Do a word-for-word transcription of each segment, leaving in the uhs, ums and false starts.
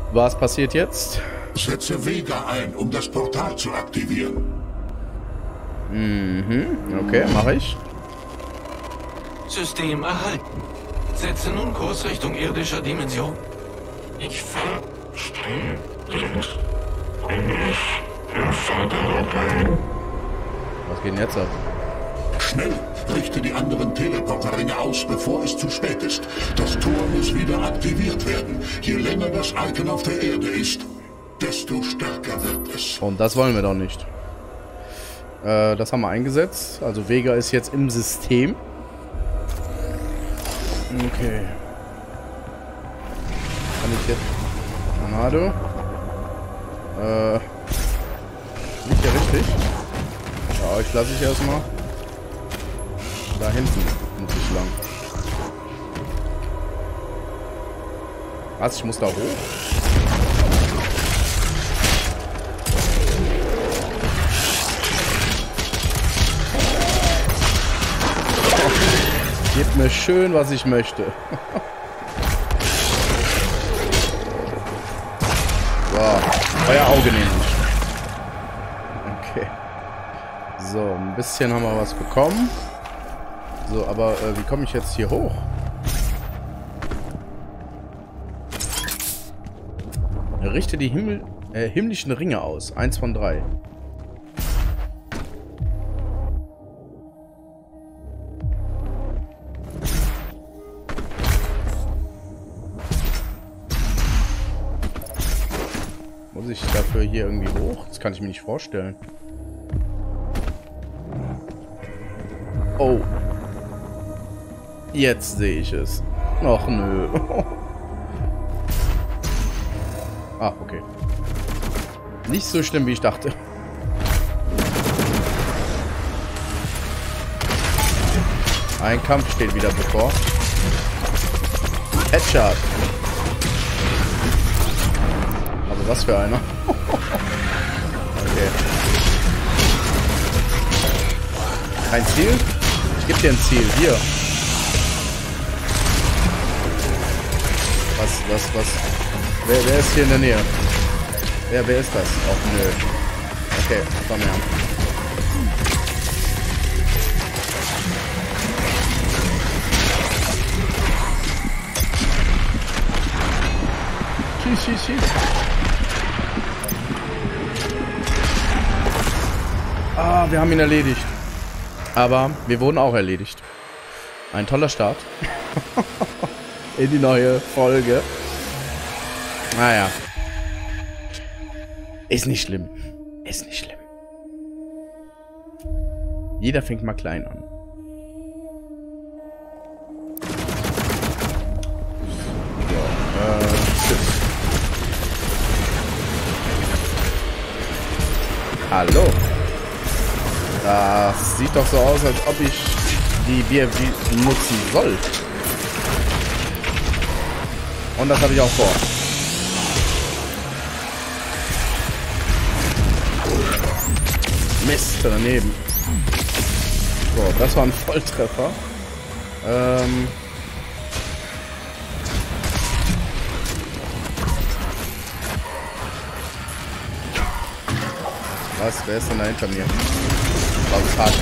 Was passiert jetzt? Setze Vega ein, um das Portal zu aktivieren. Mhm, okay, mache ich. System erhalten. Setze nun Kurs Richtung irdischer Dimension. Ich verstehe nicht. Bringe ich Erforderung ein. Was geht denn jetzt ab? Schnell, richte die anderen Teleporterringe aus, bevor es zu spät ist. Das Tor muss wieder aktiviert werden. Je länger das Icon auf der Erde ist, desto stärker wird es. Und das wollen wir doch nicht. Äh, das haben wir eingesetzt. Also Vega ist jetzt im System. Okay. Kann ich jetzt... Tornado. Äh... Liegt ja richtig. Ja, euch lasse ich erstmal. Da hinten muss ich lang. Was? Ich muss da hoch? Gebt mir schön, was ich möchte. So, euer Auge nämlich. Okay. So, ein bisschen haben wir was bekommen. So, aber äh, wie komme ich jetzt hier hoch? Richte die Himmel, äh, himmlischen Ringe aus. Eins von drei. Muss ich dafür hier irgendwie hoch? Das kann ich mir nicht vorstellen. Oh. Jetzt sehe ich es. Ach nö. Ah, okay. Nicht so schlimm, wie ich dachte. Ein Kampf steht wieder bevor. Headshot. Aber was für einer. Okay. Kein Ziel? Ich gebe dir ein Ziel. Hier. Was, was, was? Wer, wer ist hier in der Nähe? Wer, wer ist das? Auch nö. Okay, komm her. Schieß, schieß, schieß. Ah, wir haben ihn erledigt. Aber wir wurden auch erledigt. Ein toller Start. In die neue Folge. Naja. Ist nicht schlimm. Ist nicht schlimm. Jeder fängt mal klein an. So, äh, tschüss. Hallo. Das sieht doch so aus, als ob ich die B F G nutzen soll. Und das habe ich auch vor. Mist, daneben. So, das war ein Volltreffer. Ähm... Was? Wer ist denn da hinter mir? War das hart.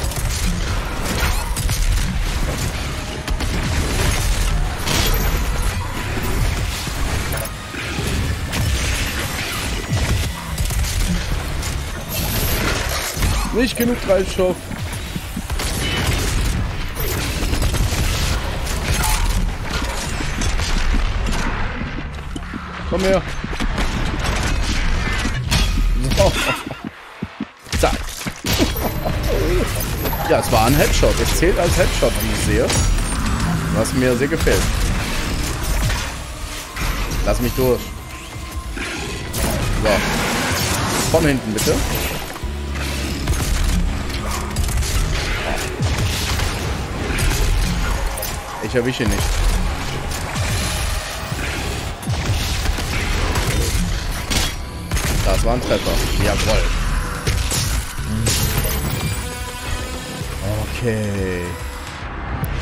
Nicht genug Treibstoff. Komm her. So. Zack. Ja, es war ein Headshot. Es zählt als Headshot, wie ich sehe. Was mir sehr gefällt. Lass mich durch. So. Von hinten bitte. Ich erwische ihn nicht. Das war ein Treffer. Jawohl. Okay.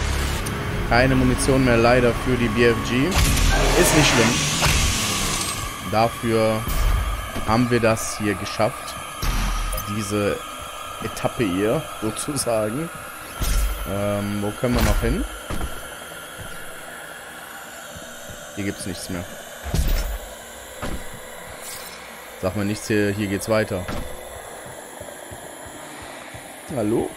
Keine Munition mehr leider für die B F G. Ist nicht schlimm. Dafür haben wir das hier geschafft. Diese Etappe hier, sozusagen. Ähm, wo können wir noch hin? Hier gibt's nichts mehr. Sag mal nichts hier, hier geht's weiter. Hallo?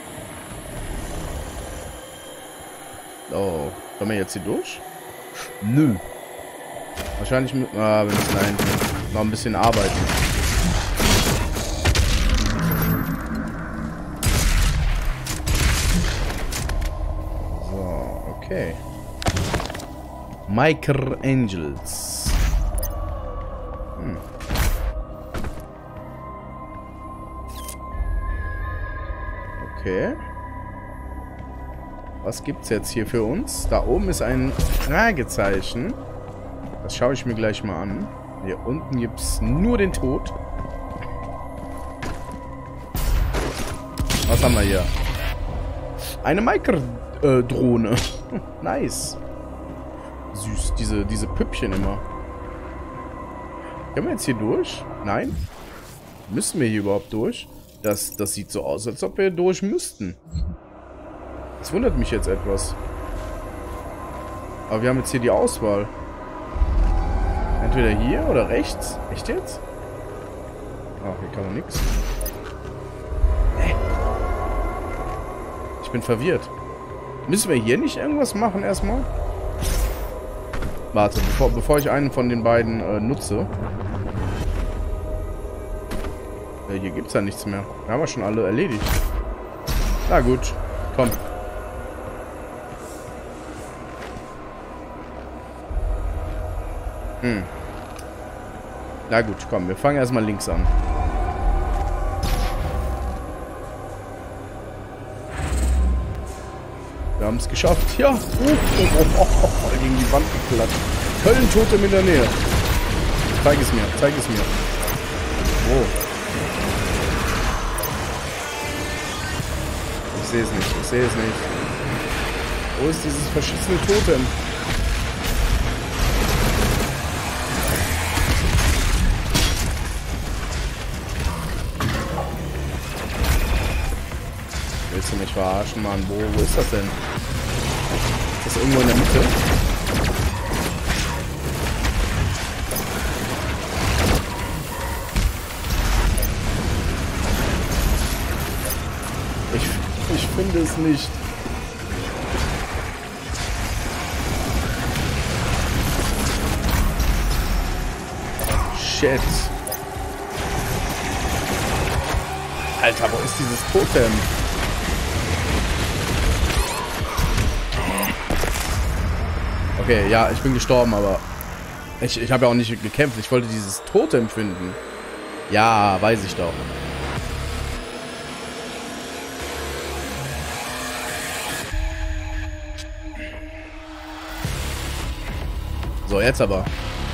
Oh, kommen wir jetzt hier durch? Nö. Wahrscheinlich mit, ah, wir müssen da hinten noch ein bisschen arbeiten. So, okay. Microangels. Hm. Okay. Was gibt's jetzt hier für uns? Da oben ist ein Fragezeichen. Das schaue ich mir gleich mal an. Hier unten gibt's nur den Tod. Was haben wir hier? Eine Micro-Drohne. Nice. Süß, diese, diese Püppchen immer. Können wir jetzt hier durch? Nein? Müssen wir hier überhaupt durch? Das, das sieht so aus, als ob wir durch müssten. Das wundert mich jetzt etwas. Aber wir haben jetzt hier die Auswahl. Entweder hier oder rechts. Echt jetzt? Ach, hier kann man nichts. Ich bin verwirrt. Müssen wir hier nicht irgendwas machen erstmal? Warte, bevor, bevor ich einen von den beiden äh, nutze. Äh, hier gibt es ja nichts mehr. Wir haben wir schon alle erledigt. Na gut, komm. Hm. Na gut, komm, wir fangen erstmal links an. Wir haben es geschafft. Ja. Uh, oh, oh, oh, oh, gegen die Wand geklatscht. Höllentotem in der Nähe. Zeig es mir, zeig es mir. Oh. Ich sehe es nicht, ich sehe es nicht. Wo ist dieses verschissene Totem? Willst du mich verarschen, Mann? Wo, wo ist das denn? Ist das irgendwo in der Mitte? Ich, ich finde es nicht. Shit. Alter, wo ist dieses Totem? Okay, ja, ich bin gestorben, aber ich, ich habe ja auch nicht gekämpft. Ich wollte dieses Totem finden. Ja, weiß ich doch. So, jetzt aber.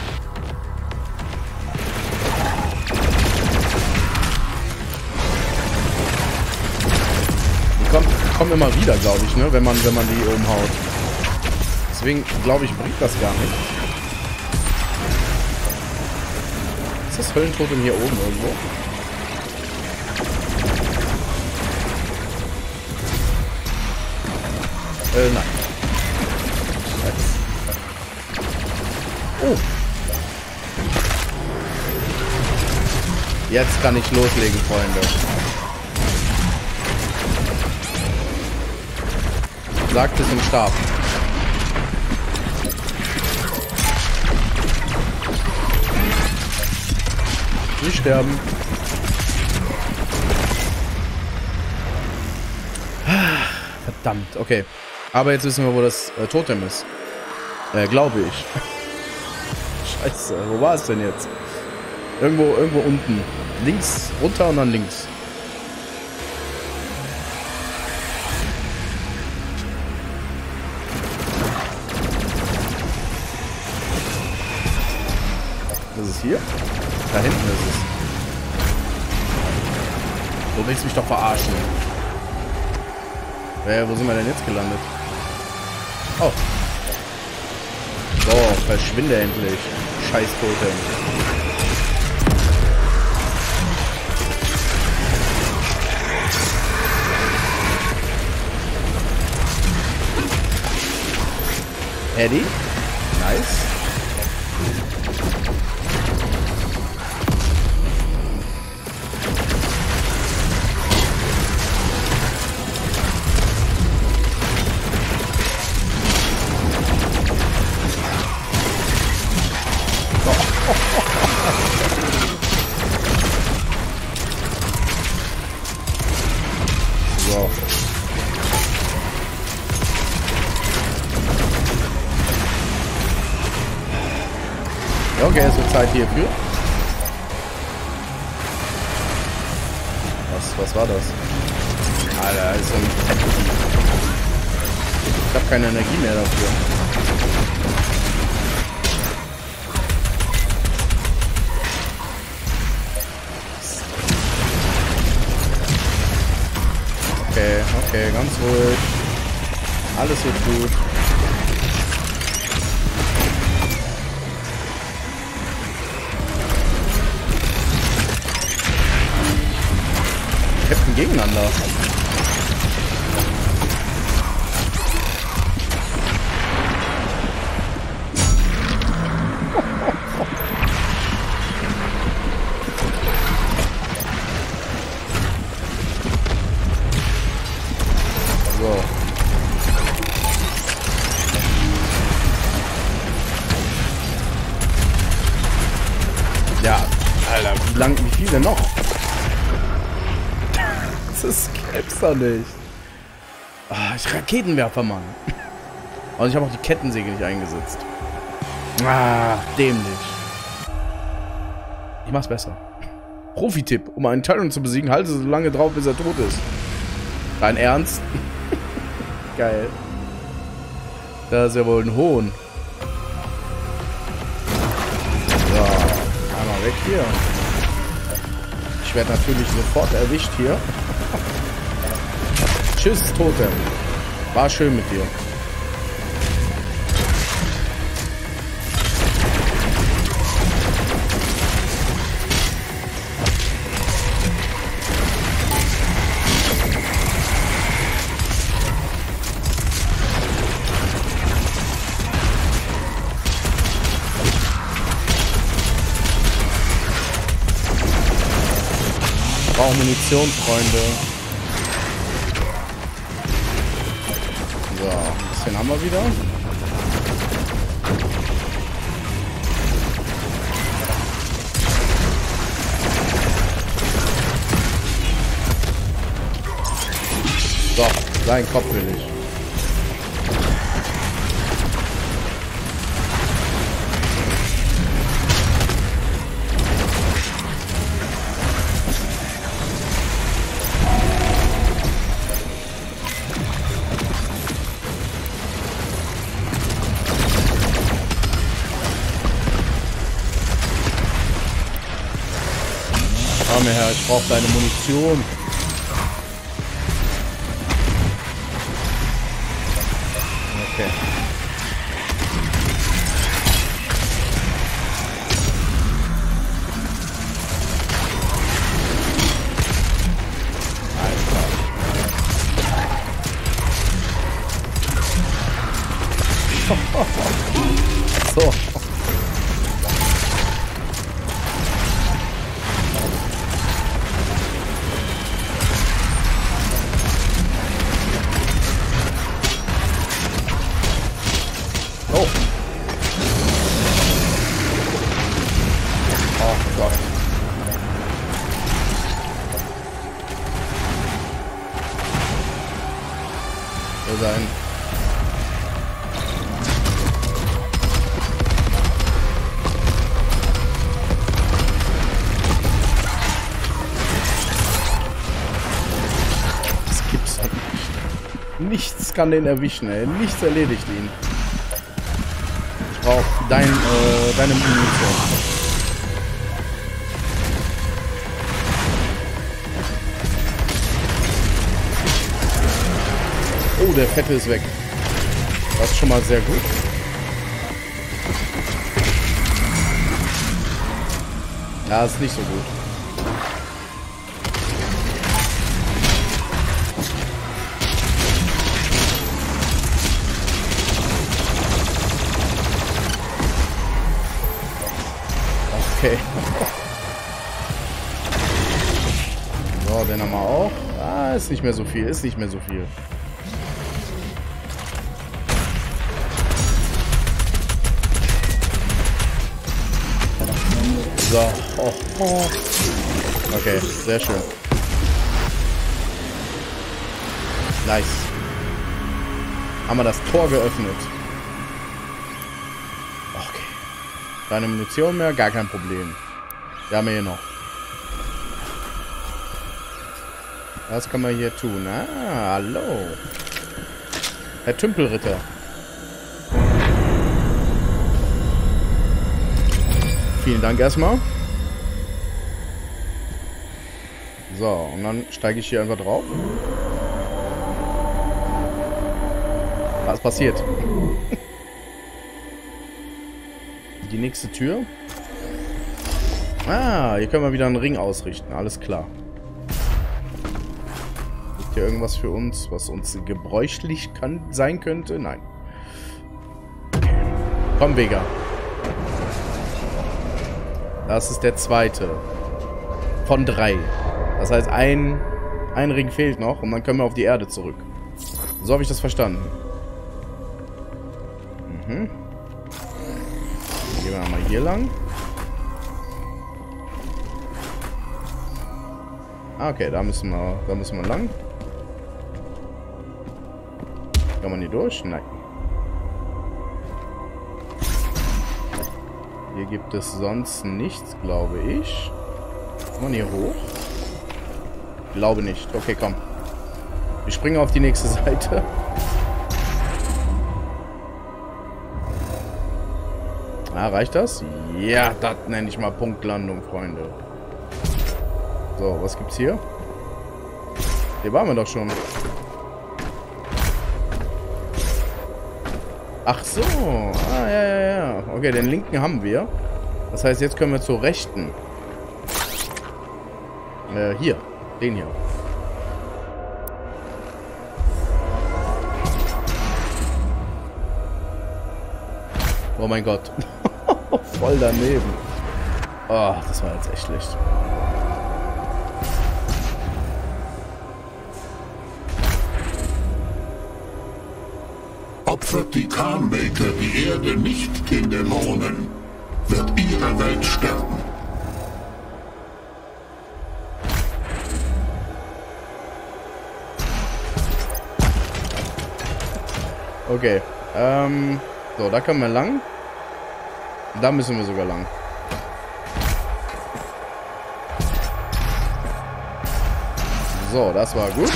Die kommen, die kommen immer wieder, glaube ich, ne, wenn man, wenn man die umhaut. Deswegen, glaube ich, bringt das gar nicht. Ist das Höllentotem hier oben irgendwo? Äh, nein. Oh. Jetzt kann ich loslegen, Freunde. Sagt es im Stab. Nicht sterben. Verdammt, okay. Aber jetzt wissen wir, wo das äh, Totem ist. Äh, glaube ich. Scheiße, wo war es denn jetzt? Irgendwo, irgendwo unten. Links, runter und dann links. Das ist hier? Da hinten ist es. Du willst mich doch verarschen. Äh, wo sind wir denn jetzt gelandet? Oh. So, verschwinde endlich. Scheiß Totem. Eddie. Nice. So. Ja, okay, es wird Zeit hierfür. Was, was war das? Alter, ist so ein Fettgebiet. Ich habe keine Energie mehr dafür. Okay, okay, ganz ruhig. Alles wird gut. Kämpfen gegeneinander. So. Ja, Alter, wie lang, wie viel denn noch? Das gibt's doch nicht. Ah, ich Raketenwerfer, Mann. Und ich habe auch die Kettensäge nicht eingesetzt. Ah, dämlich. Ich mach's besser. Profi-Tipp. Um einen Tyrant zu besiegen, halte so lange drauf, bis er tot ist. Dein Ernst? Geil. Das ist ja wohl ein Hohn. So, einmal weg hier. Ich werde natürlich sofort erwischt hier. Tschüss, Totem. War schön mit dir. Ich brauche Munition, Freunde. So, ein bisschen haben wir wieder. So, seinen Kopf will ich. Komm her, ich brauche deine Munition. Okay. So. Oh. Oh Gott. So sein. Das gibt's doch nicht. Nichts kann den erwischen, ey. Nichts erledigt ihn. Ich brauche dein, äh, deine Munition. Oh, der Fette ist weg. Das ist schon mal sehr gut. Ja, ist nicht so gut. Okay. So, den haben wir auch. Ah, ist nicht mehr so viel. Ist nicht mehr so viel. So. Oh, oh. Okay, sehr schön. Nice. Haben wir das Tor geöffnet. Okay. Keine Munition mehr, gar kein Problem. Wir haben hier noch. Was kann man hier tun? Ah, hallo. Herr Tümpelritter. Vielen Dank erstmal. So, und dann steige ich hier einfach drauf. Was passiert? Die nächste Tür. Ah, hier können wir wieder einen Ring ausrichten. Alles klar. Gibt hier irgendwas für uns, was uns gebräuchlich kann, sein könnte? Nein. Komm, Vega. Das ist der zweite. Von drei. Das heißt, ein, ein Ring fehlt noch und dann können wir auf die Erde zurück. So habe ich das verstanden. Mhm. Dann gehen wir einmal hier lang. Ah, okay, da müssen wir, da müssen wir lang. Kann man hier durch? Nein. Hier gibt es sonst nichts, glaube ich. Kann man hier hoch? Glaube nicht. Okay, komm. Wir springen auf die nächste Seite. Ah, reicht das? Ja, das nenne ich mal Punktlandung, Freunde. So, was gibt's hier? Hier waren wir doch schon. Ach so. Ah, ja, ja, ja. Okay, den linken haben wir. Das heißt, jetzt können wir zur rechten. Äh, hier. Den hier. Oh mein Gott. Voll daneben. Oh, das war jetzt echt schlecht. Opfert die Khanmaker die Erde nicht den Dämonen, wird ihre Welt sterben. Okay. Ähm, so, da können wir lang. Da müssen wir sogar lang. So, das war gut.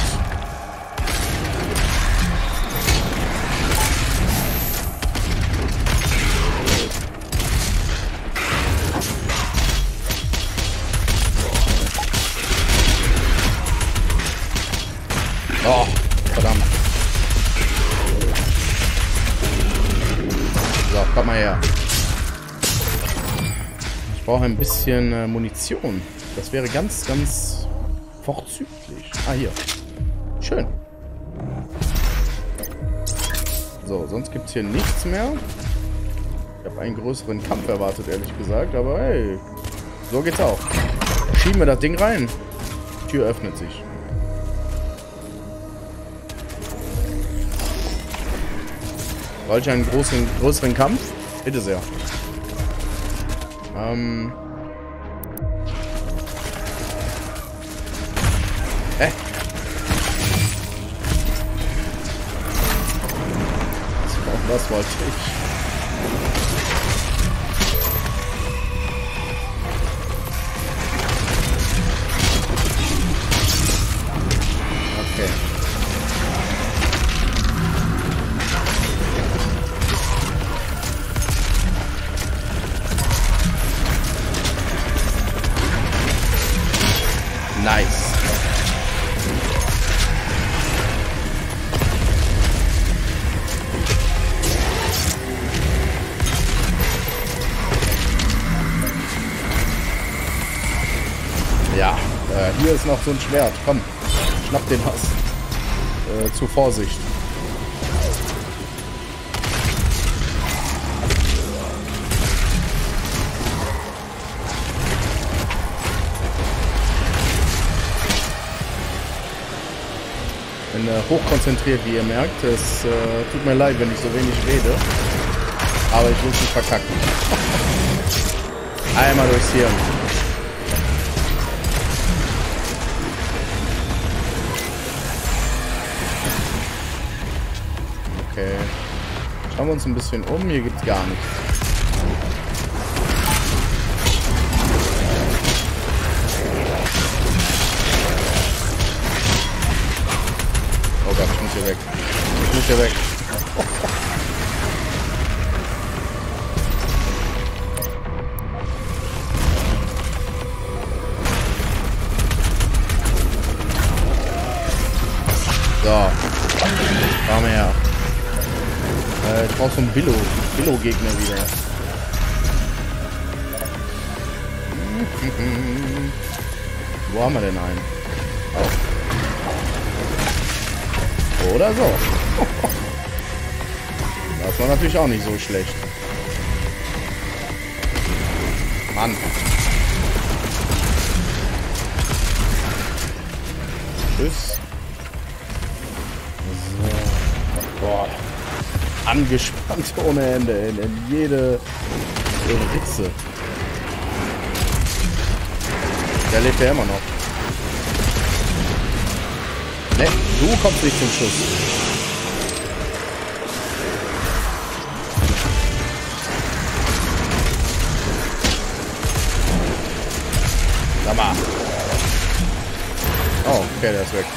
Oh, verdammt. So, komm mal her. Ich brauche ein bisschen äh, Munition. Das wäre ganz, ganz vorzüglich. Ah, hier. Schön. So, sonst gibt es hier nichts mehr. Ich habe einen größeren Kampf erwartet, ehrlich gesagt. Aber hey, so geht's auch. Schieben wir das Ding rein. Die Tür öffnet sich. Wollte ich einen großen, größeren Kampf? Bitte sehr. Ähm. Hä? So, das wollte ich. Okay. Nice. Ja, äh, hier ist noch so ein Schwert. Komm, schnapp den Hass. Äh, zu Vorsicht. bin äh, hochkonzentriert, wie ihr merkt. Es äh, tut mir leid, wenn ich so wenig rede. Aber ich will es nicht verkacken. Einmal durchs Hirn. Okay. Schauen wir uns ein bisschen um. Hier gibt es gar nichts. Oh Gott, ich muss hier weg. Ich muss hier weg. So. Komm her. Äh, ich brauch so einen Billo. Billo-Gegner wieder. Wo haben wir denn einen? Oh. Oder so. Das war natürlich auch nicht so schlecht. Mann. Tschüss. So. Boah. Angespannt ohne Ende. In, in jede Ritze. Der lebt ja immer noch. Ne, du kommst nicht zum Schuss. Sag mal. Oh, okay, der ist weg.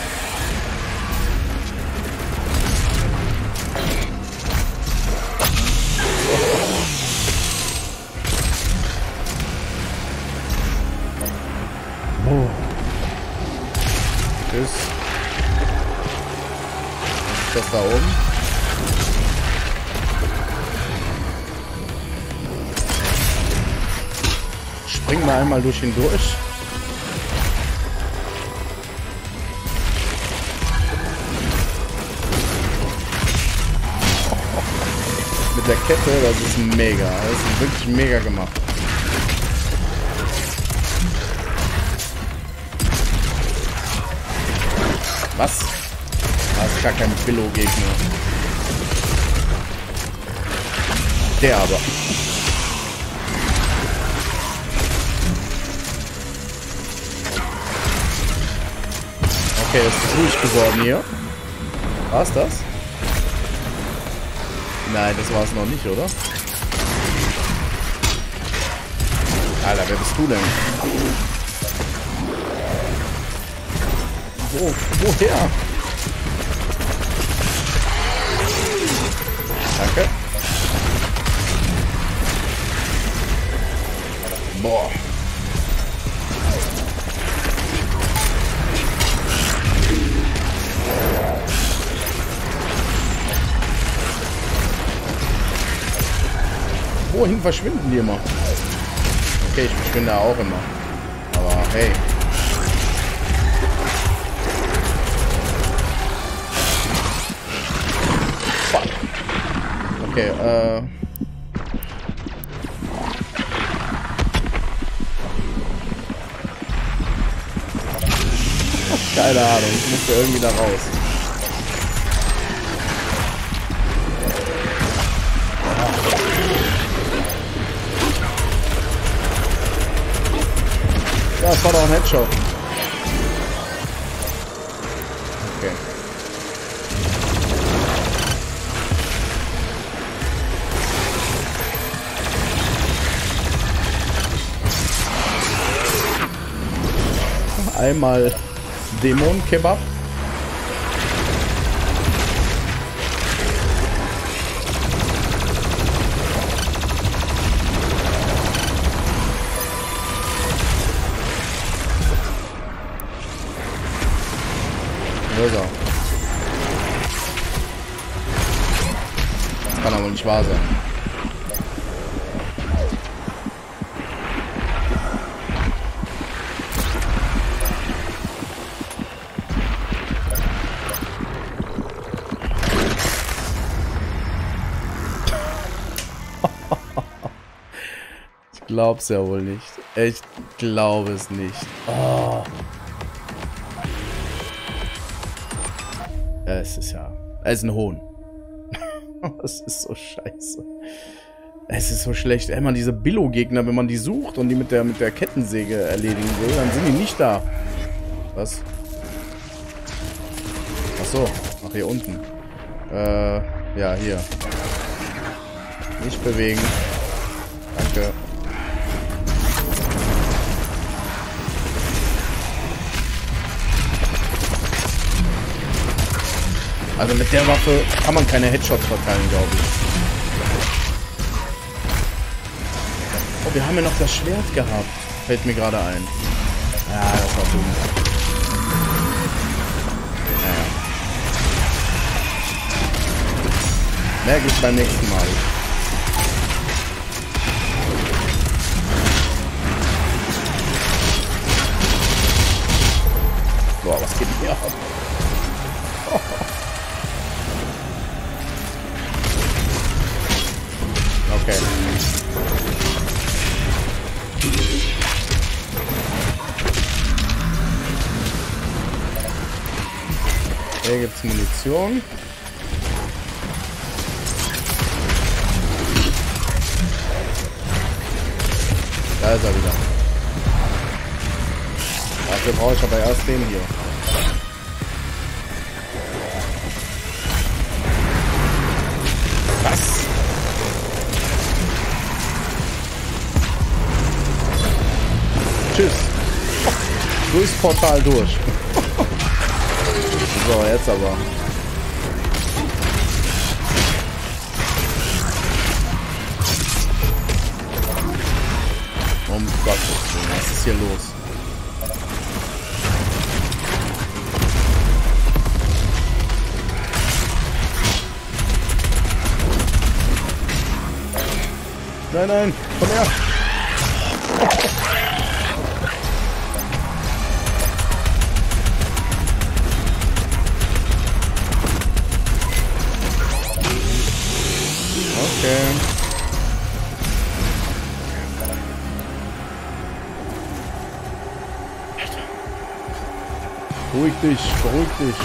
Oh. Tschüss. Was ist das da oben? Springen wir einmal durch ihn durch. Mit der Kette, das ist mega. Das ist wirklich mega gemacht. Was? Das ist gar kein Billo-Gegner. Der aber. Okay, es ist ruhig geworden hier. War's das? Nein, das war es noch nicht, oder? Alter, wer bist du denn? Wo? Woher? Danke. Boah. Wohin verschwinden die immer? Okay, ich verschwinde auch immer. Aber hey. Fuck. Okay, äh. Keine Ahnung, ich musste irgendwie da raus. Ja, das war doch ein Headshot. Okay. Einmal Dämon-Kebab. So. Das kann aber nicht wahr sein. Ich glaub's ja wohl nicht. Ich glaube es nicht. Oh. Es ist ja... Es ist ein Hohn. Es ist so scheiße. Es ist so schlecht. Ey, man, diese Billo-Gegner, wenn man die sucht und die mit der, mit der Kettensäge erledigen will, dann sind die nicht da. Was? Ach so. Ach, hier unten. Äh, ja, hier. Nicht bewegen. Danke. Also mit der Waffe kann man keine Headshots verteilen, glaube ich. Oh, wir haben ja noch das Schwert gehabt. Fällt mir gerade ein. Ja, das war dumm. Naja. Merke ich beim nächsten Mal. Boah, was geht hier ab? Oh. Okay. Hier gibt's Munition. Da ist er wieder. Dafür brauche ich aber erst den hier. Was? Tschüss. Durchs Portal durch. So, jetzt aber. Um Gottes Willen, was ist hier los? Nein, nein, komm her! Okay. Beruhig dich, beruhig dich.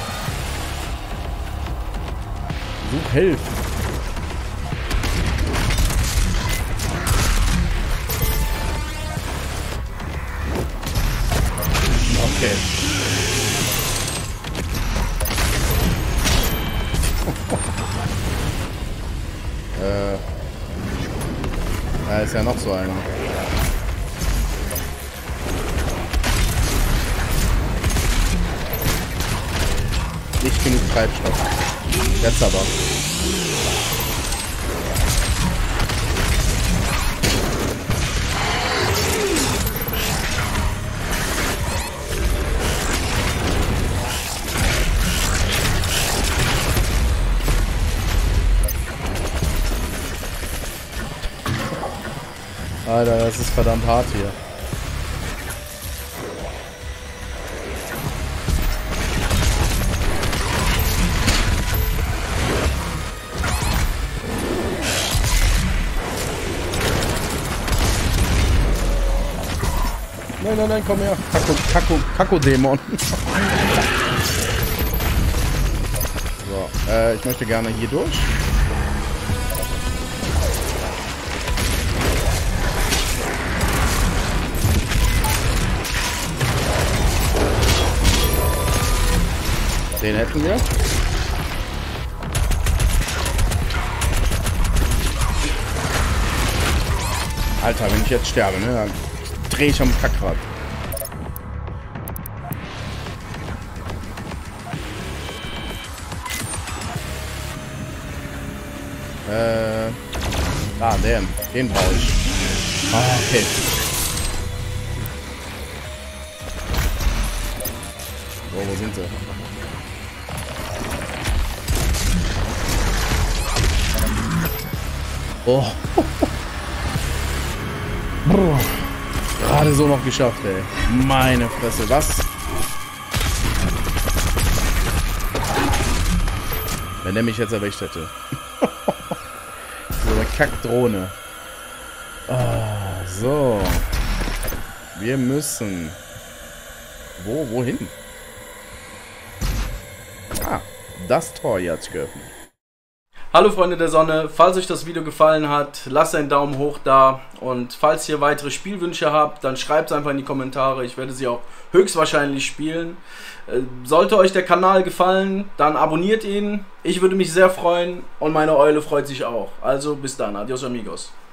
Such Hilfe. Okay. äh. Da ist ja noch so einer. Nicht genug Treibstoff. Jetzt aber. Alter, das ist verdammt hart hier. Nein, nein, nein, komm her. Kako, Kako, Kako-Dämon. So, äh, ich möchte gerne hier durch. Den hätten wir. Alter, wenn ich jetzt sterbe, ne, dann drehe ich am Kackrad. Äh. Ah, den. Den brauche ich. Ah, okay. So, wo sind sie? Oh. Gerade so noch geschafft, ey. Meine Fresse, was? Wenn der mich jetzt erwischt hätte. So eine Kackdrohne. Oh, so. Wir müssen. Wo, wohin? Ah, das Tor hier hat sich geöffnet. Hallo Freunde der Sonne, falls euch das Video gefallen hat, lasst einen Daumen hoch da und falls ihr weitere Spielwünsche habt, dann schreibt es einfach in die Kommentare, ich werde sie auch höchstwahrscheinlich spielen. Sollte euch der Kanal gefallen, dann abonniert ihn, ich würde mich sehr freuen und meine Eule freut sich auch. Also bis dann, adios amigos.